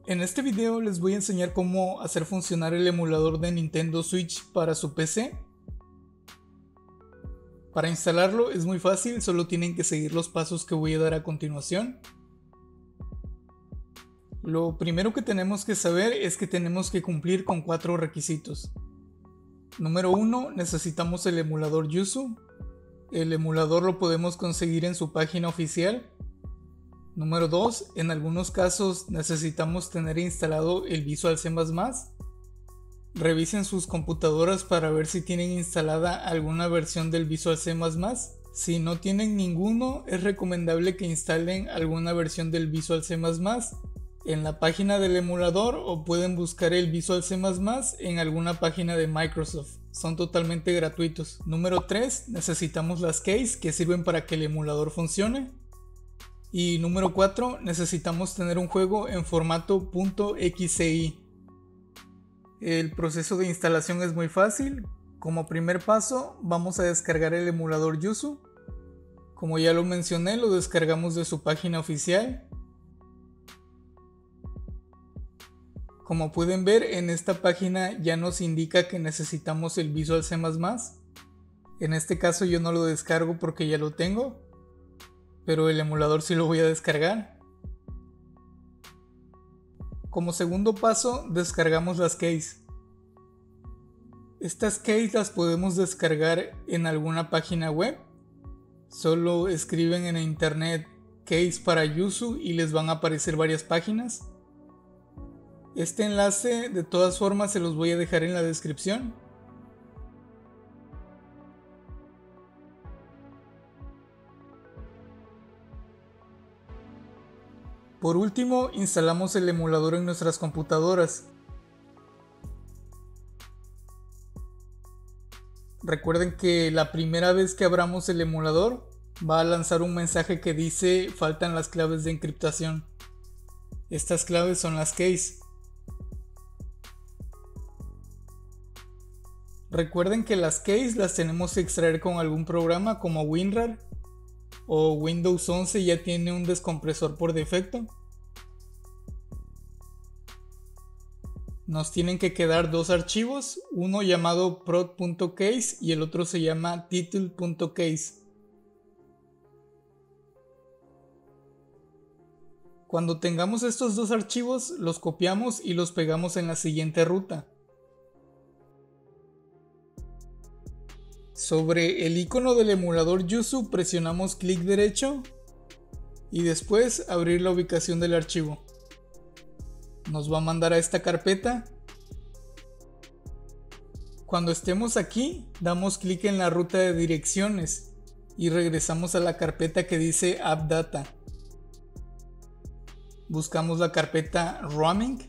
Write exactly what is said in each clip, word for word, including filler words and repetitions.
En este video les voy a enseñar cómo hacer funcionar el emulador de Nintendo Switch para su P C. Para instalarlo es muy fácil, solo tienen que seguir los pasos que voy a dar a continuación. Lo primero que tenemos que saber es que tenemos que cumplir con cuatro requisitos. Número uno, necesitamos el emulador Yuzu. El emulador lo podemos conseguir en su página oficial. Número dos, en algunos casos necesitamos tener instalado el Visual C más más. Revisen sus computadoras para ver si tienen instalada alguna versión del Visual C más más. Si no tienen ninguno, es recomendable que instalen alguna versión del Visual C más más en la página del emulador, o pueden buscar el Visual C más más en alguna página de Microsoft. Son totalmente gratuitos. Número tres, necesitamos las keys que sirven para que el emulador funcione. Y número cuatro, necesitamos tener un juego en formato .xci. El proceso de instalación es muy fácil. Como primer paso, vamos a descargar el emulador Yuzu. Como ya lo mencioné, lo descargamos de su página oficial. Como pueden ver, en esta página ya nos indica que necesitamos el Visual C más más. En este caso yo no lo descargo porque ya lo tengo, pero el emulador sí lo voy a descargar. Como segundo paso, descargamos las keys. Estas keys las podemos descargar en alguna página web. Solo escriben en internet keys para Yuzu y les van a aparecer varias páginas. Este enlace de todas formas se los voy a dejar en la descripción. Por último, instalamos el emulador en nuestras computadoras. Recuerden que la primera vez que abramos el emulador va a lanzar un mensaje que dice faltan las claves de encriptación. Estas claves son las keys. Recuerden que las keys las tenemos que extraer con algún programa como WinRAR, o Windows once ya tiene un descompresor por defecto. Nos tienen que quedar dos archivos, uno llamado prod.case y el otro se llama title.case. Cuando tengamos estos dos archivos, los copiamos y los pegamos en la siguiente ruta. Sobre el icono del emulador Yuzu presionamos clic derecho y después abrir la ubicación del archivo. Nos va a mandar a esta carpeta. Cuando estemos aquí, damos clic en la ruta de direcciones y regresamos a la carpeta que dice AppData. Buscamos la carpeta Roaming.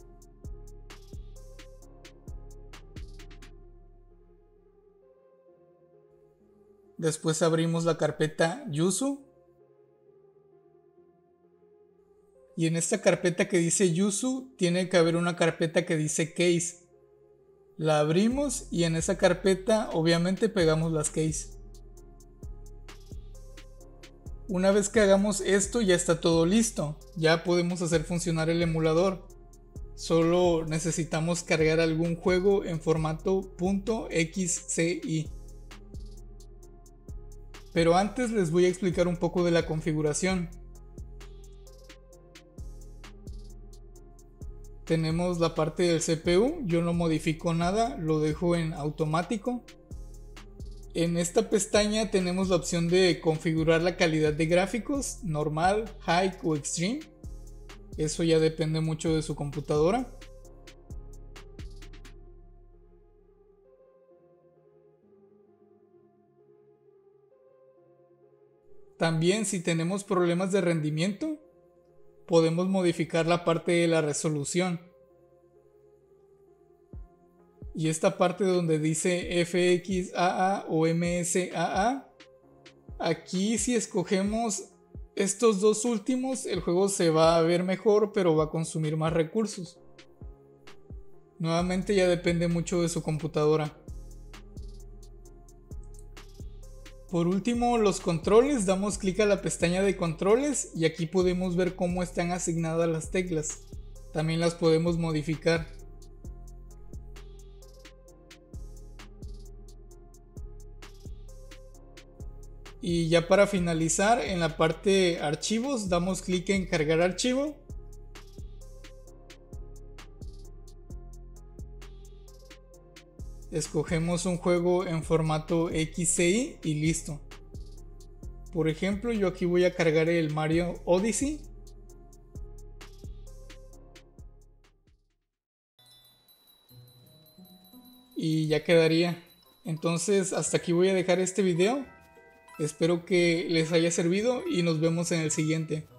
Después abrimos la carpeta Yuzu. Y en esta carpeta que dice Yuzu tiene que haber una carpeta que dice Case. La abrimos y en esa carpeta obviamente pegamos las keys. Una vez que hagamos esto ya está todo listo. Ya podemos hacer funcionar el emulador. Solo necesitamos cargar algún juego en formato .xci. Pero antes les voy a explicar un poco de la configuración. Tenemos la parte del C P U, yo no modifico nada, lo dejo en automático. En esta pestaña tenemos la opción de configurar la calidad de gráficos, normal, high o extreme. Eso ya depende mucho de su computadora. También, si tenemos problemas de rendimiento, podemos modificar la parte de la resolución. Y esta parte donde dice F X A A o M S A A, aquí si escogemos estos dos últimos, el juego se va a ver mejor, pero va a consumir más recursos. Nuevamente ya depende mucho de su computadora. Por último, los controles, damos clic a la pestaña de controles y aquí podemos ver cómo están asignadas las teclas. También las podemos modificar. Y ya para finalizar, en la parte archivos, damos clic en cargar archivo. Escogemos un juego en formato X C I y listo. Por ejemplo, yo aquí voy a cargar el Mario Odyssey. Y ya quedaría. Entonces hasta aquí voy a dejar este video. Espero que les haya servido y nos vemos en el siguiente.